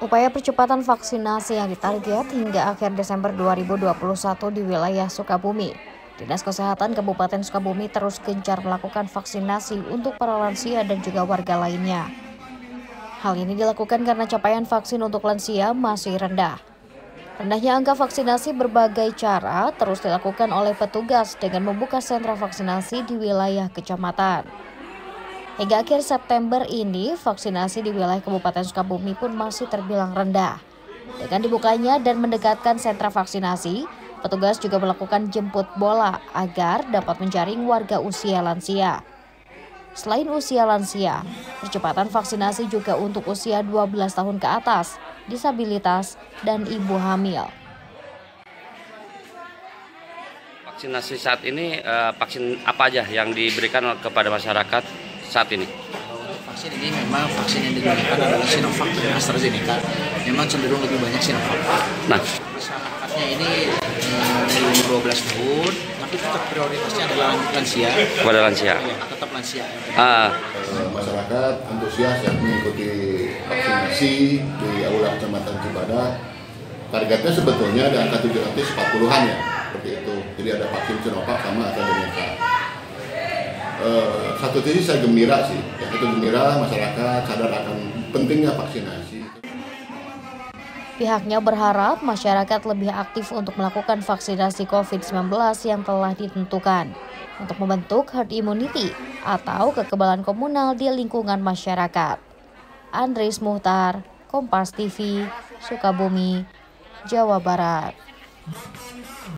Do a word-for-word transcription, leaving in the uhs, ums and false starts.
Upaya percepatan vaksinasi yang ditarget hingga akhir Desember dua ribu dua puluh satu di wilayah Sukabumi. Dinas Kesehatan Kabupaten Sukabumi terus gencar melakukan vaksinasi untuk para lansia dan juga warga lainnya. Hal ini dilakukan karena capaian vaksin untuk lansia masih rendah. Rendahnya angka vaksinasi berbagai cara terus dilakukan oleh petugas dengan membuka sentra vaksinasi di wilayah kecamatan. Hingga akhir September ini, vaksinasi di wilayah Kabupaten Sukabumi pun masih terbilang rendah. Dengan dibukanya dan mendekatkan sentra vaksinasi, petugas juga melakukan jemput bola agar dapat menjaring warga usia lansia. Selain usia lansia, percepatan vaksinasi juga untuk usia dua belas tahun ke atas, disabilitas, dan ibu hamil. Vaksinasi saat ini, eh, vaksin apa aja yang diberikan kepada masyarakat saat ini? Untuk vaksin ini memang vaksin yang digunakan adalah Sinovac dan AstraZeneca. Memang cenderung lebih banyak Sinovac. Nah, masyarakatnya ini dari umur dua belas tahun, tapi tetap prioritasnya adalah lansia. kepada lansia. Ya, tetap lansia. Ah, Masyarakat antusias yang mengikuti vaksinasi di Aula Kecamatan Cibadak. Targetnya sebetulnya di angka tujuh ratus empat puluhan ya, seperti itu. Jadi ada vaksin Sinovac sama AstraZeneca. Uh, satu sisi saya gembira sih, ya itu gembira masyarakat sadar akan pentingnya vaksinasi. Pihaknya berharap masyarakat lebih aktif untuk melakukan vaksinasi covid sembilan belas yang telah ditentukan untuk membentuk herd immunity atau kekebalan komunal di lingkungan masyarakat. Andres Muhtar, Kompas T V, Sukabumi, Jawa Barat.